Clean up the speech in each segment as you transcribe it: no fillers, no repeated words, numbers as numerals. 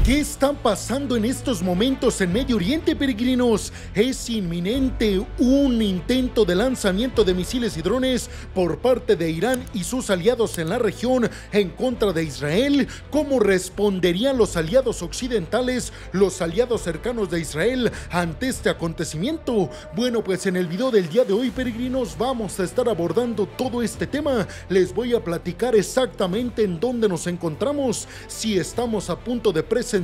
¿Qué está pasando en estos momentos en Medio Oriente, peregrinos? Es inminente un intento de lanzamiento de misiles y drones por parte de Irán y sus aliados en la región en contra de Israel. ¿Cómo responderían los aliados occidentales, los aliados cercanos de Israel ante este acontecimiento? Bueno, pues en el video del día de hoy, peregrinos, vamos a estar abordando todo este tema. Les voy a platicar exactamente en dónde nos encontramos, si estamos a punto de presenciar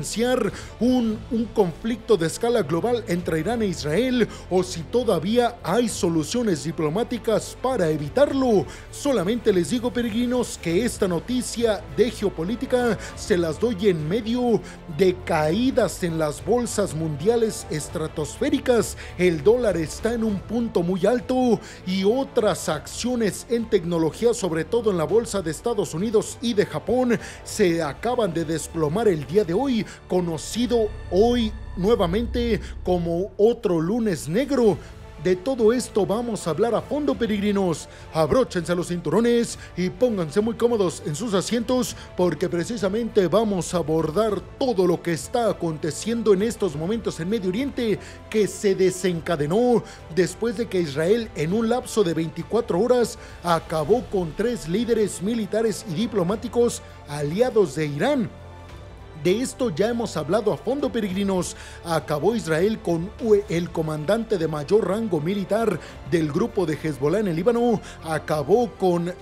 un conflicto de escala global entre Irán e Israel, o si todavía hay soluciones diplomáticas para evitarlo. Solamente les digo, peregrinos, que esta noticia de geopolítica se las doy en medio de caídas en las bolsas mundiales estratosféricas. El dólar está en un punto muy alto y otras acciones en tecnología, sobre todo en la bolsa de Estados Unidos y de Japón, se acaban de desplomar el día de hoy, conocido hoy nuevamente como otro lunes negro. De todo esto vamos a hablar a fondo, peregrinos. Abróchense los cinturones y pónganse muy cómodos en sus asientos, porque precisamente vamos a abordar todo lo que está aconteciendo en estos momentos en Medio Oriente, que se desencadenó después de que Israel en un lapso de 24 horas acabó con 3 líderes militares y diplomáticos aliados de Irán. De esto ya hemos hablado a fondo, peregrinos. Acabó Israel con el comandante de mayor rango militar del grupo de Hezbollah en el Líbano. Acabó con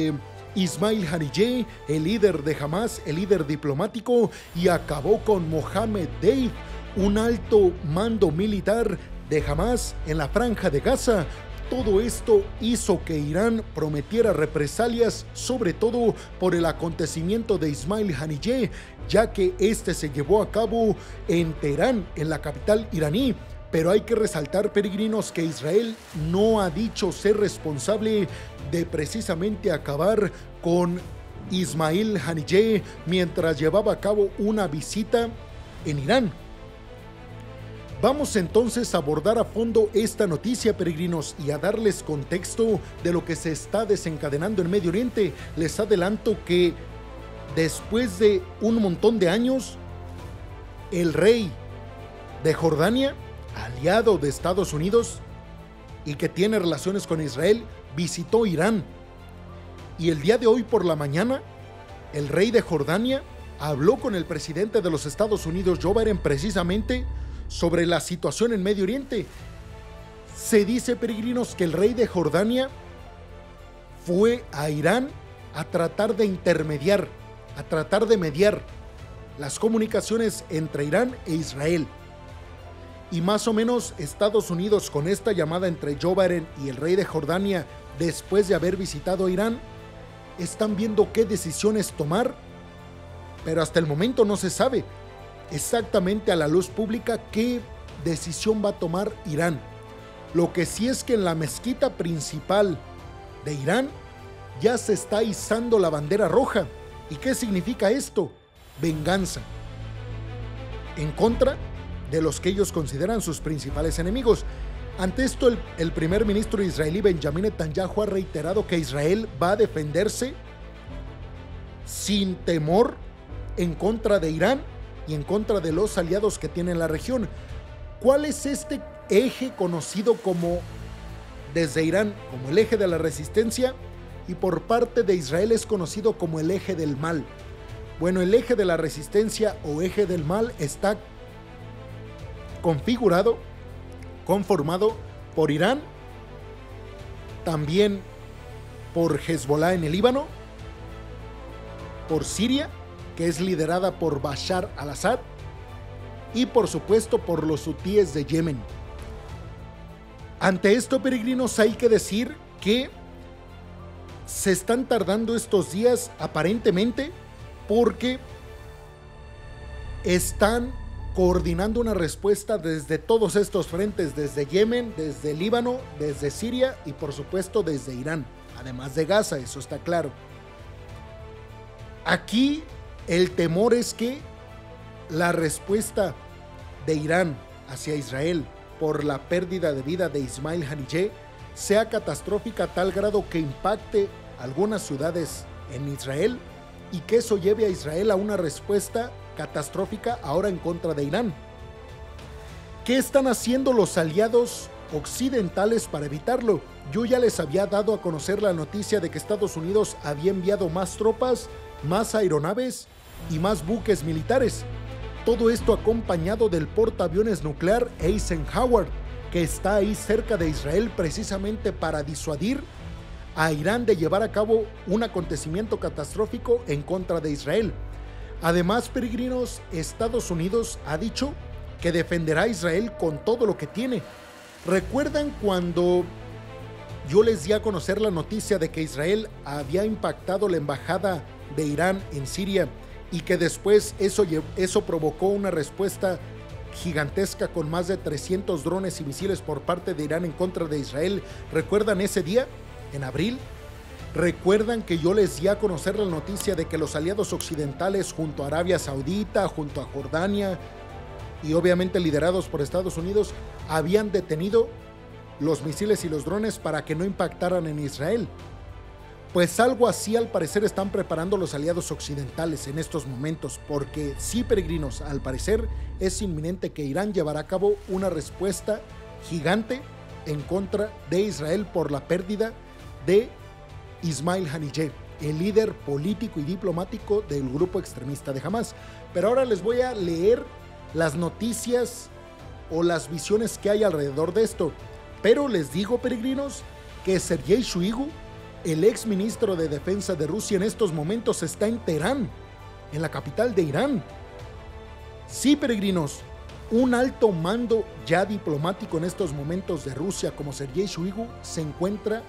Ismail Haniyeh, el líder de Hamas, el líder diplomático, y acabó con Mohammed Deif, un alto mando militar de Hamas en la Franja de Gaza. Todo esto hizo que Irán prometiera represalias, sobre todo por el acontecimiento de Ismail Haniyeh, ya que este se llevó a cabo en Teherán, en la capital iraní. Pero hay que resaltar, peregrinos, que Israel no ha dicho ser responsable de precisamente acabar con Ismail Haniyeh mientras llevaba a cabo una visita en Irán. Vamos entonces a abordar a fondo esta noticia, peregrinos, y a darles contexto de lo que se está desencadenando en Medio Oriente. Les adelanto que después de un montón de años, el rey de Jordania, aliado de Estados Unidos y que tiene relaciones con Israel, visitó Irán. Y el día de hoy por la mañana, el rey de Jordania habló con el presidente de los Estados Unidos, Joe Biden, precisamente sobre la situación en Medio Oriente. Se dice, peregrinos, que el rey de Jordania fue a Irán a tratar de intermediar, a tratar de mediar las comunicaciones entre Irán e Israel. Y más o menos Estados Unidos, con esta llamada entre Joe Biden y el rey de Jordania después de haber visitado a Irán, están viendo qué decisiones tomar, pero hasta el momento no se sabe exactamente a la luz pública qué decisión va a tomar Irán. Lo que sí es que en la mezquita principal de Irán ya se está izando la bandera roja. ¿Y qué significa esto? Venganza en contra de los que ellos consideran sus principales enemigos. Ante esto, el primer ministro israelí Benjamin Netanyahu ha reiterado que Israel va a defenderse sin temor en contra de Irán y en contra de los aliados que tiene en la región. ¿Cuál es este eje conocido como, desde Irán, como el eje de la resistencia, y por parte de Israel es conocido como el eje del mal? Bueno, el eje de la resistencia o eje del mal está conformado por Irán, también por Hezbollah en el Líbano, por Siria, que es liderada por Bashar al-Assad, y por supuesto por los hutíes de Yemen. Ante esto, peregrinos, hay que decir que se están tardando estos días aparentemente porque están coordinando una respuesta desde todos estos frentes, desde Yemen, desde Líbano, desde Siria y por supuesto desde Irán, además de Gaza, eso está claro. Aquí el temor es que la respuesta de Irán hacia Israel por la pérdida de vida de Ismail Haniyeh sea catastrófica a tal grado que impacte algunas ciudades en Israel y que eso lleve a Israel a una respuesta catastrófica ahora en contra de Irán. ¿Qué están haciendo los aliados occidentales para evitarlo? Yo ya les había dado a conocer la noticia de que Estados Unidos había enviado más tropas, más aeronaves y más buques militares. Todo esto acompañado del portaaviones nuclear Eisenhower, que está ahí cerca de Israel precisamente para disuadir a Irán de llevar a cabo un acontecimiento catastrófico en contra de Israel. Además, peregrinos, Estados Unidos ha dicho que defenderá a Israel con todo lo que tiene. ¿Recuerdan cuando yo les di a conocer la noticia de que Israel había impactado la embajada de Irán en Siria y que después eso provocó una respuesta gigantesca con más de 300 drones y misiles por parte de Irán en contra de Israel? ¿Recuerdan ese día, en abril? ¿Recuerdan que yo les di a conocer la noticia de que los aliados occidentales junto a Arabia Saudita, junto a Jordania y obviamente liderados por Estados Unidos habían detenido los misiles y los drones para que no impactaran en Israel? Pues algo así al parecer están preparando los aliados occidentales en estos momentos, porque sí, peregrinos, al parecer es inminente que Irán llevará a cabo una respuesta gigante en contra de Israel por la pérdida de Ismail Haniyeh, el líder político y diplomático del grupo extremista de Hamas. Pero ahora les voy a leer las noticias o las visiones que hay alrededor de esto. Pero les digo, peregrinos, que Sergei Shoigu, el ex ministro de Defensa de Rusia, en estos momentos está en Teherán, en la capital de Irán. Sí, peregrinos, un alto mando ya diplomático en estos momentos de Rusia como Sergei Shoigu se encuentra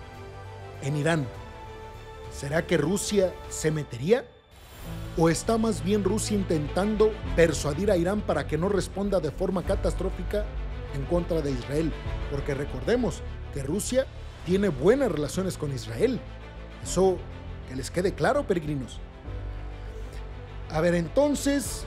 en Irán. ¿Será que Rusia se metería? ¿O está más bien Rusia intentando persuadir a Irán para que no responda de forma catastrófica en contra de Israel? Porque recordemos que Rusia tiene buenas relaciones con Israel. Eso que les quede claro, peregrinos. A ver, entonces,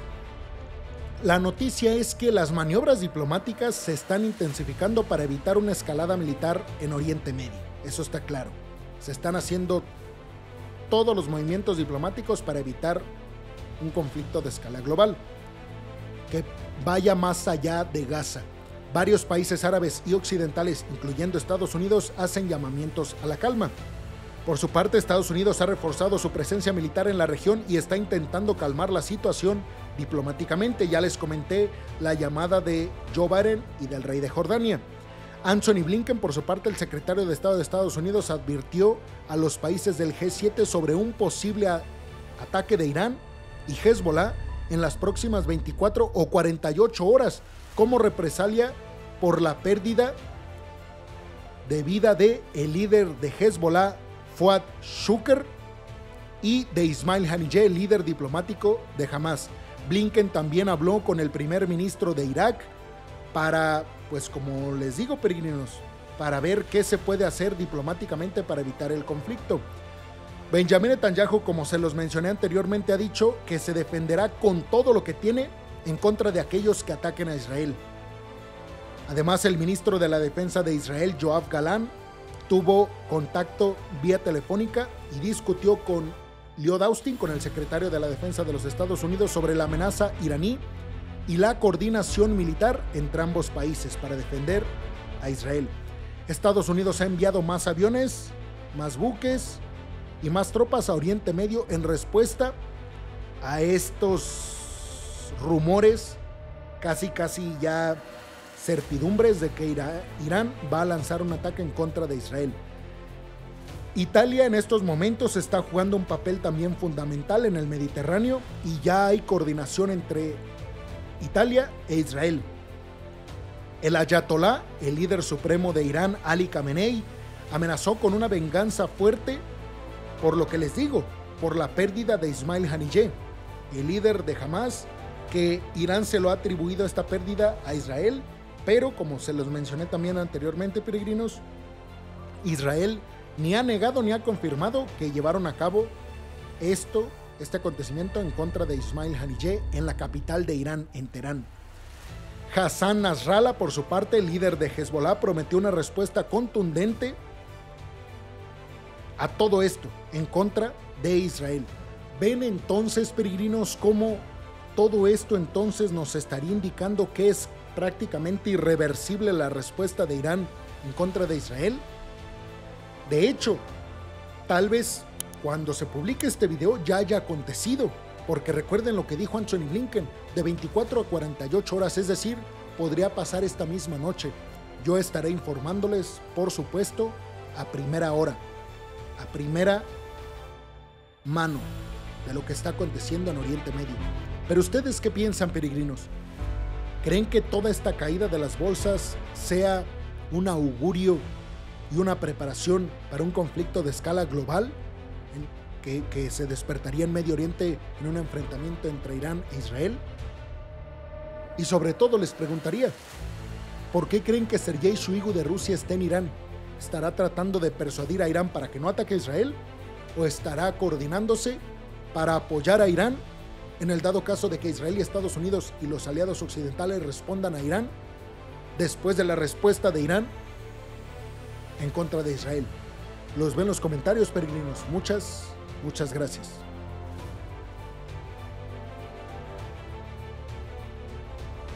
la noticia es que las maniobras diplomáticas se están intensificando para evitar una escalada militar en Oriente Medio. Eso está claro. Se están haciendo todos los movimientos diplomáticos para evitar un conflicto de escala global que vaya más allá de Gaza. Varios países árabes y occidentales, incluyendo Estados Unidos, hacen llamamientos a la calma. Por su parte, Estados Unidos ha reforzado su presencia militar en la región y está intentando calmar la situación diplomáticamente. Ya les comenté la llamada de Joe Biden y del rey de Jordania. Antony Blinken, por su parte, el secretario de Estado de Estados Unidos, advirtió a los países del G7 sobre un posible ataque de Irán y Hezbollah en las próximas 24 o 48 horas, como represalia por la pérdida de vida de el líder de Hezbollah, Fuad Shukr, y de Ismail Haniyeh, el líder diplomático de Hamas. Blinken también habló con el primer ministro de Irak para, pues como les digo, peregrinos, para ver qué se puede hacer diplomáticamente para evitar el conflicto. Benjamin Netanyahu, como se los mencioné anteriormente, ha dicho que se defenderá con todo lo que tiene en contra de aquellos que ataquen a Israel. Además, el ministro de la Defensa de Israel, Yoav Galán, tuvo contacto vía telefónica y discutió con Lloyd Austin, con el secretario de la Defensa de los Estados Unidos, sobre la amenaza iraní y la coordinación militar entre ambos países para defender a Israel. Estados Unidos ha enviado más aviones, más buques y más tropas a Oriente Medio en respuesta a estos rumores, casi ya certidumbres de que Irán va a lanzar un ataque en contra de Israel. Italia en estos momentos está jugando un papel también fundamental en el Mediterráneo y ya hay coordinación entre Italia e Israel. El ayatolá, el líder supremo de Irán, Ali Khamenei, amenazó con una venganza fuerte por lo que les digo, por la pérdida de Ismail Haniyeh, el líder de Hamas, que Irán se lo ha atribuido esta pérdida a Israel, pero como se los mencioné también anteriormente, peregrinos, Israel ni ha negado ni ha confirmado que llevaron a cabo este acontecimiento en contra de Ismail Haniyeh en la capital de Irán, en Teherán. Hassan Nasrallah, por su parte, el líder de Hezbollah, prometió una respuesta contundente a todo esto en contra de Israel. Ven entonces, peregrinos, cómo todo esto entonces nos estaría indicando que es prácticamente irreversible la respuesta de Irán en contra de Israel. De hecho, tal vez cuando se publique este video ya haya acontecido, porque recuerden lo que dijo Antony Blinken, de 24 a 48 horas, es decir, podría pasar esta misma noche. Yo estaré informándoles, por supuesto, a primera hora, a primera mano de lo que está aconteciendo en Oriente Medio. Pero ¿ustedes qué piensan, peregrinos? ¿Creen que toda esta caída de las bolsas sea un augurio y una preparación para un conflicto de escala global que se despertaría en Medio Oriente en un enfrentamiento entre Irán e Israel? Y sobre todo les preguntaría, ¿por qué creen que Sergei Shoigu de Rusia esté en Irán? ¿Estará tratando de persuadir a Irán para que no ataque a Israel? ¿O estará coordinándose para apoyar a Irán en el dado caso de que Israel y Estados Unidos y los aliados occidentales respondan a Irán después de la respuesta de Irán en contra de Israel? Los veo en los comentarios, peregrinos. Muchas gracias.